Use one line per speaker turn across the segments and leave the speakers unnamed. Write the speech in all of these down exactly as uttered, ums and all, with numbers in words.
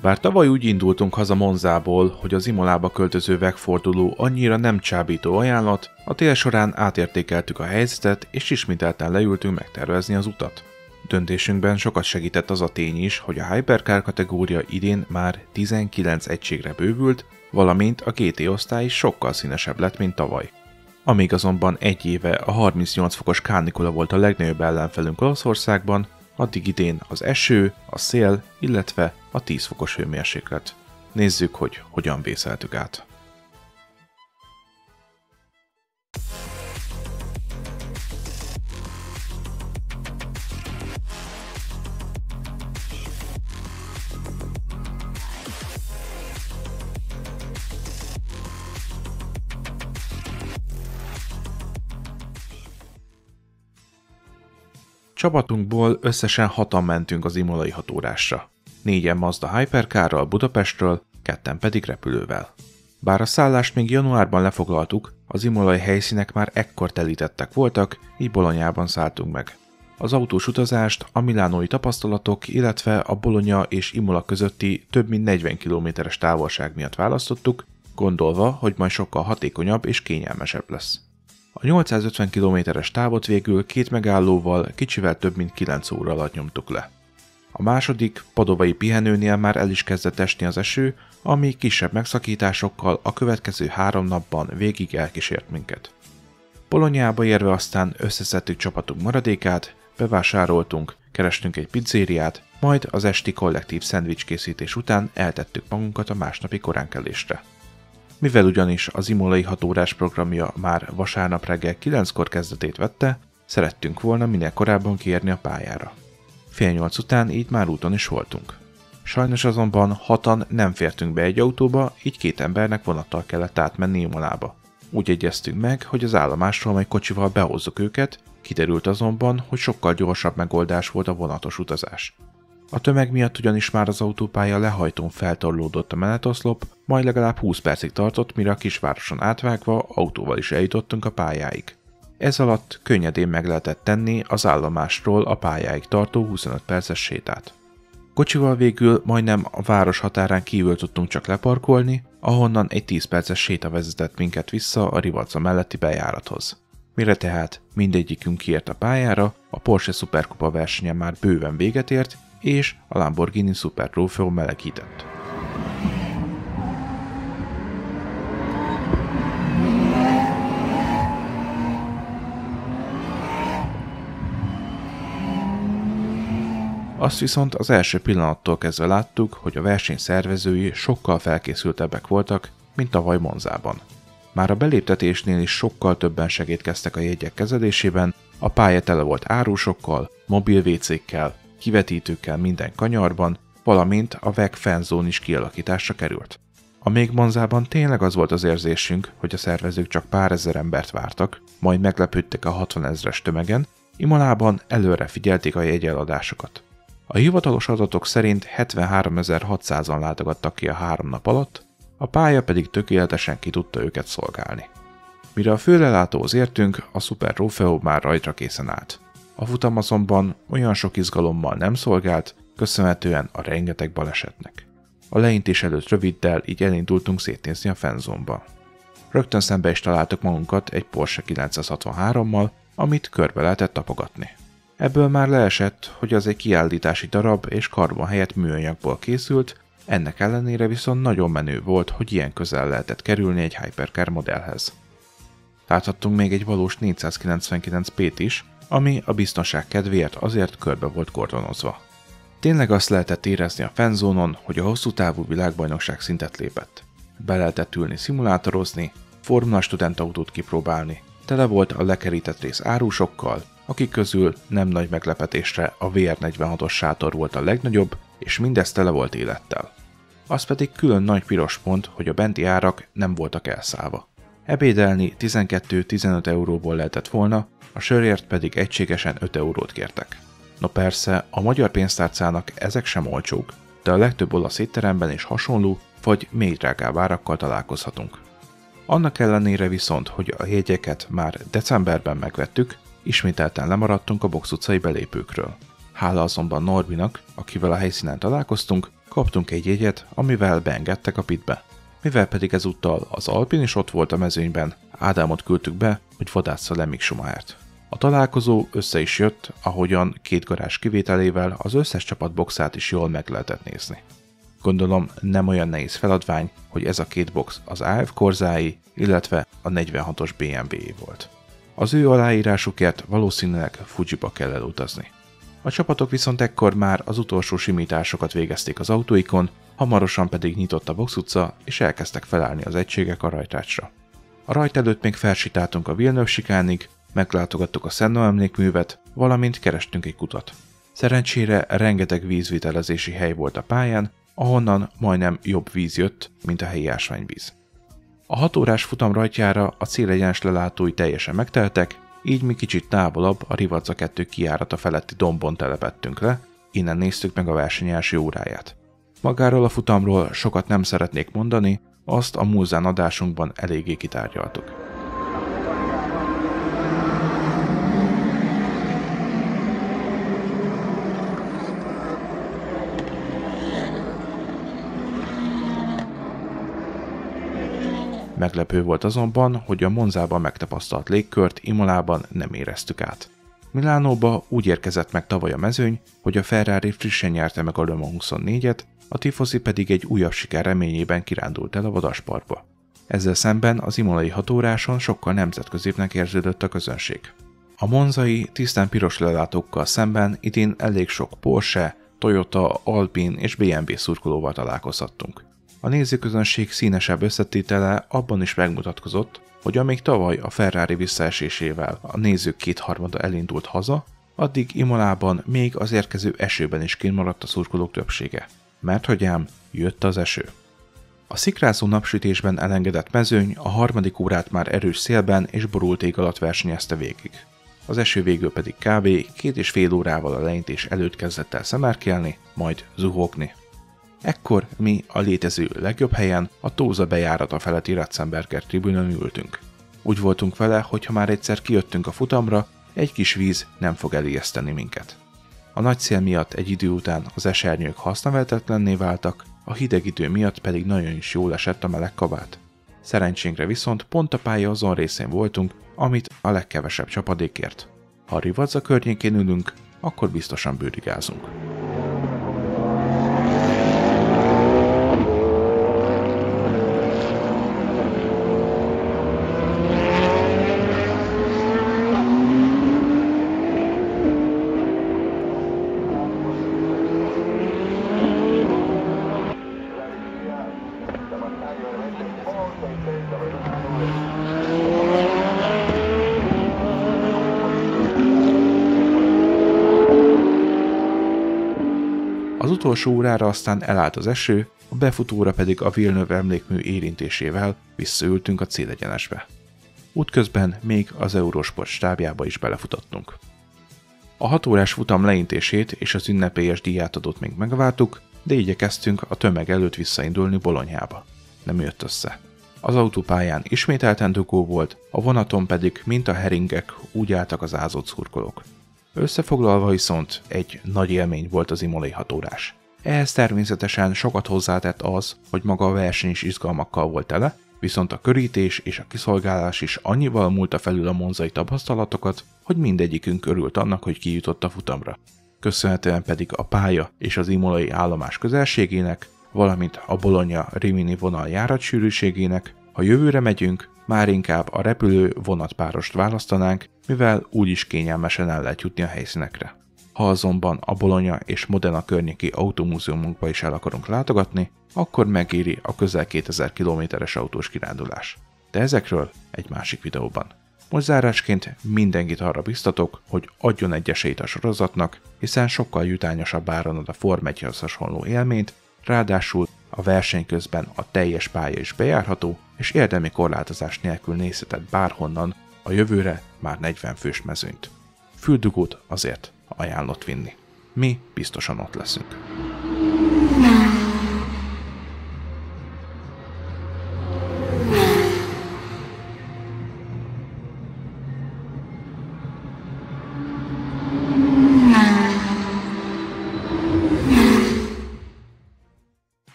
Bár tavaly úgy indultunk haza Monzából, hogy az Imolába költöző megforduló annyira nem csábító ajánlat, a tél során átértékeltük a helyzetet, és ismételten leültünk megtervezni az utat. Döntésünkben sokat segített az a tény is, hogy a Hypercar kategória idén már tizenkilenc egységre bővült, valamint a gé té osztály is sokkal színesebb lett, mint tavaly. Amíg azonban egy éve a harmincnyolc fokos kánikula volt a legnagyobb ellenfelünk Olaszországban, addig idén az eső, a szél, illetve a tíz fokos hőmérséklet. Nézzük, hogy hogyan vészeltük át. Csapatunkból összesen hatan mentünk az imolai hatórásra. Négyen Mazda Hypercarral Budapestről, ketten pedig repülővel. Bár a szállást még januárban lefoglaltuk, az imolai helyszínek már ekkor telítettek voltak, így Bolonyában szálltunk meg. Az autós utazást a milánói tapasztalatok, illetve a Bologna és Imola közötti több mint negyven kilométeres távolság miatt választottuk, gondolva, hogy majd sokkal hatékonyabb és kényelmesebb lesz. A nyolcszázötven kilométeres távot végül két megállóval kicsivel több mint kilenc óra alatt nyomtuk le. A második, padovai pihenőnél már el is kezdett esni az eső, ami kisebb megszakításokkal a következő három napban végig elkísért minket. Bolognába érve aztán összeszedtük csapatunk maradékát, bevásároltunk, kerestünk egy pizzériát, majd az esti kollektív szendvics készítés után eltettük magunkat a másnapi koránkelésre. Mivel ugyanis az imolai hatórás programja már vasárnap reggel kilenckor kezdetét vette, szerettünk volna minél korábban kiérni a pályára. Fél nyolc után így már úton is voltunk. Sajnos azonban hatan nem fértünk be egy autóba, így két embernek vonattal kellett átmenni Imolába. Úgy egyeztünk meg, hogy az állomásról majd kocsival behozzuk őket, kiderült azonban, hogy sokkal gyorsabb megoldás volt a vonatos utazás. A tömeg miatt ugyanis már az autópálya lehajtón feltorlódott a menetoszlop, majd legalább húsz percig tartott, mire a kisvároson átvágva autóval is eljutottunk a pályáig. Ez alatt könnyedén meg lehetett tenni az állomásról a pályáig tartó huszonöt perces sétát. Kocsival végül majdnem a város határán kívül tudtunk csak leparkolni, ahonnan egy tíz perces séta vezetett minket vissza a Rivazza melletti bejárathoz. Mire tehát mindegyikünk kiért a pályára, a Porsche Superkupa versenye már bőven véget ért, és a Lamborghini Super Trofeo melegített. Azt viszont az első pillanattól kezdve láttuk, hogy a verseny szervezői sokkal felkészültebbek voltak, mint tavaly Monzában. Már a beléptetésnél is sokkal többen segítkeztek a jegyek kezelésében, a pálya tele volt árusokkal, mobil vécékkel, kivetítőkkel minden kanyarban, valamint a vé e gé fanzone is kialakításra került. A még Monzában tényleg az volt az érzésünk, hogy a szervezők csak pár ezer embert vártak, majd meglepődtek a hatvanezres tömegen, Imolában előre figyelték a jegyeladásokat. A hivatalos adatok szerint hetvenháromezer-hatszázan látogattak ki a három nap alatt, a pálya pedig tökéletesen ki tudta őket szolgálni. Mire a főlelátóhoz értünk, a Super Trofeo már rajtra készen állt. A futam azonban olyan sok izgalommal nem szolgált, köszönhetően a rengeteg balesetnek. A leintés előtt röviddel így elindultunk szétnézni a fanzone-ba. Rögtön szembe is találtuk magunkat egy Porsche kilencszázhatvanhárommal, amit körbe lehetett tapogatni. Ebből már leesett, hogy az egy kiállítási darab és karbon helyett műanyagból készült, ennek ellenére viszont nagyon menő volt, hogy ilyen közel lehetett kerülni egy Hypercar modellhez. Láthattunk még egy valós négyszázkilencvenkilenc pét is, ami a biztonság kedvéért azért körbe volt kordonozva. Tényleg azt lehetett érezni a fanzónon, hogy a hosszú távú világbajnokság szintet lépett. Be lehetett ülni szimulátorozni, Formula Student autót kipróbálni, tele volt a lekerített rész árusokkal, akik közül nem nagy meglepetésre a vé er negyvenhatos sátor volt a legnagyobb, és mindez tele volt élettel. Az pedig külön nagy piros pont, hogy a benti árak nem voltak elszállva. Ebédelni tizenkettő-tizenöt euróból lehetett volna, a sörért pedig egységesen öt eurót kértek. No persze, a magyar pénztárcának ezek sem olcsók, de a legtöbb olasz étteremben is hasonló, vagy még drágább árakkal találkozhatunk. Annak ellenére viszont, hogy a jegyeket már decemberben megvettük, ismételten lemaradtunk a Box utcai belépőkről. Hála azonban Norbinak, akivel a helyszínen találkoztunk, Kaptunk egy jegyet, amivel beengedtek a pitbe. Mivel pedig ezúttal az Alpin is ott volt a mezőnyben, Ádámot küldtük be, hogy vadásza le Mick Schumachert. A találkozó össze is jött, ahogyan két garázs kivételével az összes csapat boxát is jól meg lehetett nézni. Gondolom nem olyan nehéz feladvány, hogy ez a két box az á ef Corzái, illetve a negyvenhatos bé em vé volt. Az ő aláírásukért valószínűleg Fujiba kell elutazni. A csapatok viszont ekkor már az utolsó simításokat végezték az autóikon, hamarosan pedig nyitott a box utca, és elkezdtek felállni az egységek a rajtrácsra. A rajt előtt még felsétáltunk a Villeneuve sikánig, meglátogattuk a Senna emlékművet, valamint kerestünk egy kutat. Szerencsére rengeteg vízvitelezési hely volt a pályán, ahonnan majdnem jobb víz jött, mint a helyi ásványvíz. A hat órás futam rajtjára a célegyenes lelátói teljesen megteltek, így mi kicsit távolabb a Rivazza kettő kijárata feletti dombon telepettünk le, innen néztük meg a verseny első óráját. Magáról a futamról sokat nem szeretnék mondani, azt a Mulsanne adásunkban eléggé kitárgyaltuk. Meglepő volt azonban, hogy a Monzában megtapasztalt légkört Imolában nem éreztük át. Milánóba úgy érkezett meg tavaly a mezőny, hogy a Ferrari frissen nyerte meg a Le Mans huszonnégyet, a tifosi pedig egy újabb siker reményében kirándult el a vadasparkba. Ezzel szemben az imolai hatóráson sokkal nemzetközibbnek érződött a közönség. A monzai, tisztán piros lelátókkal szemben idén elég sok Porsche, Toyota, Alpine és bé em vé szurkolóval találkozhattunk. A nézőközönség színesebb összetétele abban is megmutatkozott, hogy amíg tavaly a Ferrari visszaesésével a nézők kétharmada elindult haza, addig Imolában még az érkező esőben is kimaradt a szurkolók többsége. Mert hogy ám, jött az eső. A szikrázó napsütésben elengedett mezőny a harmadik órát már erős szélben és borult ég alatt versenyezte végig. Az eső végül pedig kb. két és fél órával a leintés előtt kezdett el szemerkélni, majd zuhogni. Ekkor mi a létező legjobb helyen, a Tóza bejárata feletti Ratzenberger tribünön ültünk. Úgy voltunk vele, hogy ha már egyszer kijöttünk a futamra, egy kis víz nem fog elijeszteni minket. A nagy szél miatt egy idő után az esernyők hasznavehetetlenné váltak, a hideg idő miatt pedig nagyon is jól esett a meleg kabát. Szerencsénkre viszont pont a pálya azon részén voltunk, amit a legkevesebb csapadékért. Ha a Rivazza környékén ülünk, akkor biztosan bőrigázunk. Az utolsó órára aztán elállt az eső, a befutóra pedig a Villeneuve emlékmű érintésével visszaültünk a célegyenesbe. Útközben még az Eurosport stábjába is belefutottunk. A hat órás futam leintését és az ünnepélyes díjátadót még megvártuk, de igyekeztünk a tömeg előtt visszaindulni Bolognába. Nem jött össze. Az autópályán ismételten dugó volt, a vonaton pedig, mint a heringek, úgy álltak az ázott szurkolók. Összefoglalva viszont egy nagy élmény volt az imolai hatórás. Ehhez természetesen sokat hozzátett az, hogy maga a verseny is izgalmakkal volt tele, viszont a körítés és a kiszolgálás is annyival múlta felül a monzai tapasztalatokat, hogy mindegyikünk örült annak, hogy kijutott a futamra. Köszönhetően pedig a pálya és az imolai állomás közelségének, valamint a Bologna-Rimini vonal járatsűrűségének, ha jövőre megyünk, már inkább a repülő vonatpárost választanánk, mivel úgyis kényelmesen el lehet jutni a helyszínekre. Ha azonban a Bologna és Modena környéki automúzeumokba is el akarunk látogatni, akkor megéri a közel kétezer kilométeres autós kirándulás. De ezekről egy másik videóban. Most zárásként mindenkit arra biztatok, hogy adjon egy esélyt a sorozatnak, hiszen sokkal jutányosabb áron ad a Form egyhez hasonló élményt, ráadásul a verseny közben a teljes pálya is bejárható, és érdemi korlátozás nélkül nézheted bárhonnan a jövőre már negyven fős mezőnyt. Füldugót azért ajánlott vinni. Mi biztosan ott leszünk.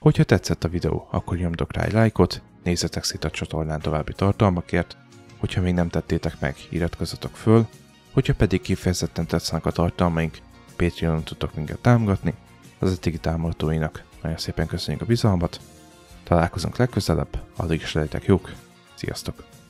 Hogyha tetszett a videó, akkor nyomdok rá egy lájkot, nézzetek szét a csatornán további tartalmakért, hogyha még nem tettétek meg, iratkozzatok föl, hogyha pedig kifejezetten tetszenek a tartalmaink, Patreonon tudtok minket támogatni, az eddigi támogatóinak nagyon szépen köszönjük a bizalmat, találkozunk legközelebb, addig is legyetek jók, sziasztok!